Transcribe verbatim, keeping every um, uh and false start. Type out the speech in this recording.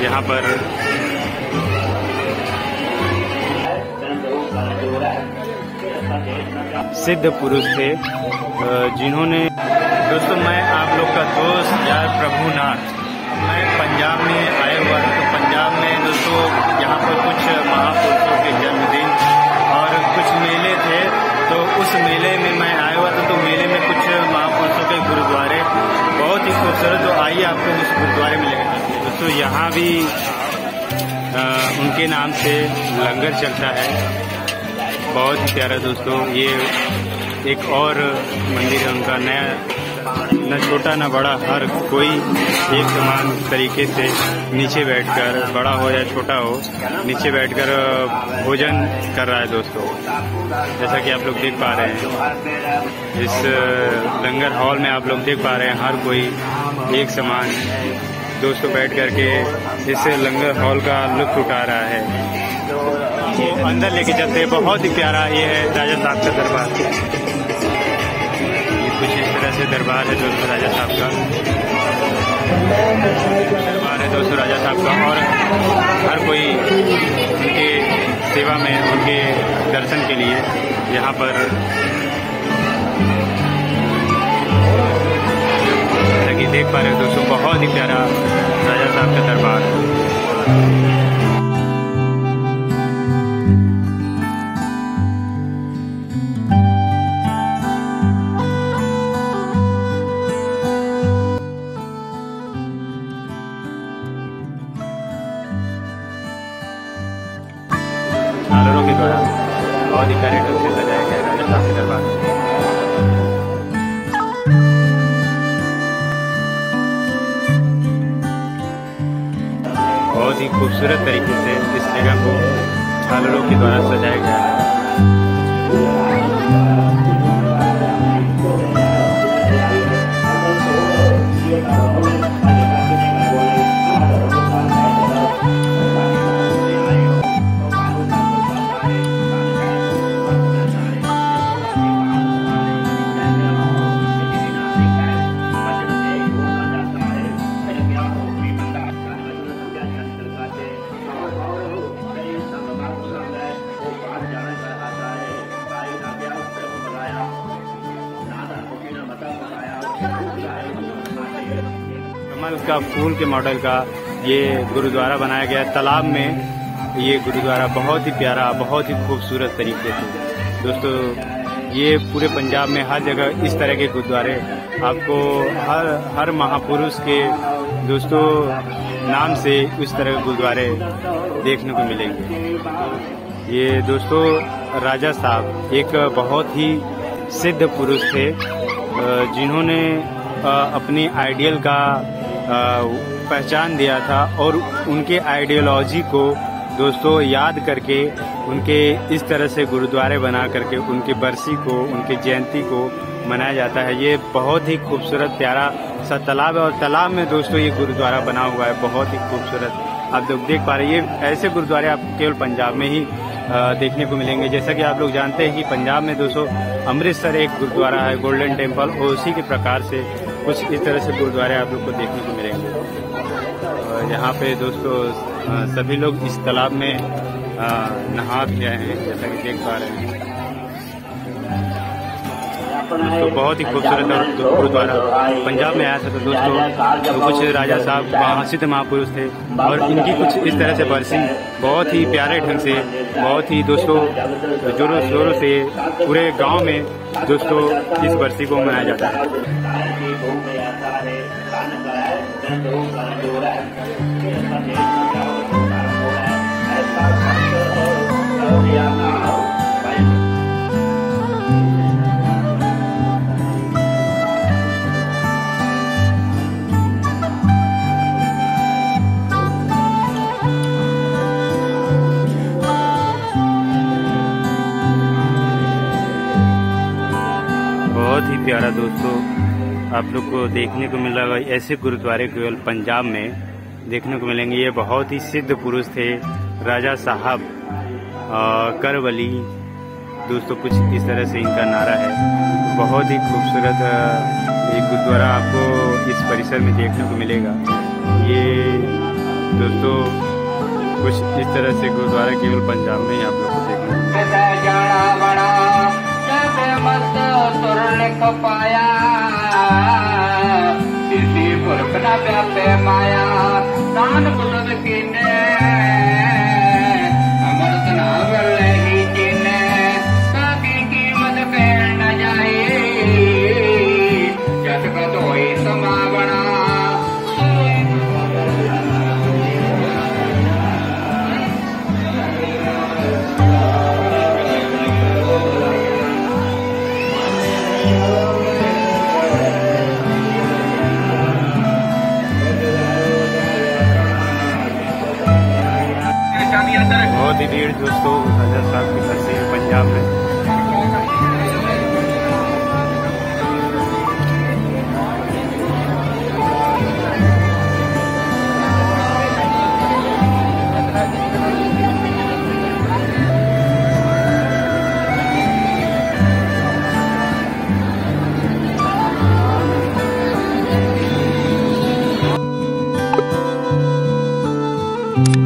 यहाँ पर सिद्ध पुरुष थे जिन्होंने, दोस्तों मैं आप लोग का दोस्त यार प्रभुनाथ, मैं पंजाब में आया हुआ था। तो पंजाब में दोस्तों यहाँ पर कुछ महापुरुषों के जन्मदिन और कुछ मेले थे, तो उस मेले में मैं आया हुआ था। तो मेले में कुछ महापुरुषों के गुरुद्वारे बहुत ही खूबसूरत, तो आइए आपको उस गुरुद्वारे में लेकर चलते हैं। दोस्तों यहाँ भी आ, उनके नाम से लंगर चलता है, बहुत ही प्यारा। दोस्तों ये एक और मंदिर है उनका, नया, न छोटा न बड़ा, हर कोई एक समान तरीके से नीचे बैठकर, बड़ा हो या छोटा हो, नीचे बैठकर भोजन कर रहा है। दोस्तों जैसा कि आप लोग देख पा रहे हैं इस लंगर हॉल में, आप लोग देख पा रहे हैं हर कोई एक समान दोस्तों बैठ करके इस लंगर हॉल का लुत्फ उठा रहा है। तो अंदर लेके चलते हैं, बहुत ही प्यारा ये है राजा साहब का दरबार। ये कुछ इस तरह से दरबार है दोस्तों राजा साहब का, दरबार है दोस्तों राजा साहब का, और हर कोई उनके सेवा में, उनके दर्शन के लिए यहाँ पर कि देख पा रहे हो दोस्तों, बहुत ही प्यारा राजा साहब का दरबार है। झालरों के द्वारा बहुत ही प्यारे ढंग से सजाया गया राजा साहब का दरबार। बहुत ही खूबसूरत तरीके से इस जगह को झालरों के द्वारा सजाया गया है। कमल का फूल के मॉडल का ये गुरुद्वारा बनाया गया है तालाब में। ये गुरुद्वारा बहुत ही प्यारा, बहुत ही खूबसूरत तरीके से दोस्तों, ये पूरे पंजाब में हर जगह इस तरह के गुरुद्वारे आपको हर हर महापुरुष के दोस्तों नाम से इस तरह के गुरुद्वारे देखने को मिलेंगे। ये दोस्तों राजा साहब एक बहुत ही सिद्ध पुरुष थे जिन्होंने अपनी आइडियल का पहचान दिया था, और उनके आइडियोलॉजी को दोस्तों याद करके उनके इस तरह से गुरुद्वारे बना करके उनकी बरसी को, उनकी जयंती को मनाया जाता है। ये बहुत ही खूबसूरत प्यारा सा तालाब है, और तालाब में दोस्तों ये गुरुद्वारा बना हुआ है, बहुत ही खूबसूरत। आप लोग देख पा रहे हैं, ये ऐसे गुरुद्वारे आपको केवल पंजाब में ही देखने को मिलेंगे। जैसा कि आप लोग जानते हैं कि पंजाब में दोस्तों अमृतसर एक गुरुद्वारा है, गोल्डन टेम्पल, और उसी के प्रकार से कुछ इस तरह से गुरुद्वारे आप लोग को देखने को मिलेंगे। यहाँ पे दोस्तों सभी लोग इस तालाब में नहा भी रहे हैं, जैसा कि देख पा रहे हैं। तो बहुत ही खूबसूरत गुरुद्वारा पंजाब में आया था। तो दोस्तों तो कुछ राजा साहब वहाँ सिद्ध महापुरुष थे, और इनकी कुछ इस तरह से बरसी बहुत ही प्यारे ढंग से, बहुत ही दोस्तों जोरों शोरों से पूरे गांव में दोस्तों इस बरसी को मनाया जाता है। बहुत ही प्यारा दोस्तों आप लोग को देखने को मिला है। ऐसे गुरुद्वारे केवल पंजाब में देखने को मिलेंगे। ये बहुत ही सिद्ध पुरुष थे राजा साहब करवली दोस्तों, कुछ इस तरह से इनका नारा है। बहुत ही खूबसूरत एक गुरुद्वारा आपको इस परिसर में देखने को मिलेगा। ये दोस्तों कुछ इस तरह से गुरुद्वारा केवल पंजाब में ही आप लोग को देखने बहुत ही भीड़ दोस्तों हजरत साहब की तस्वीर पंजाब में। you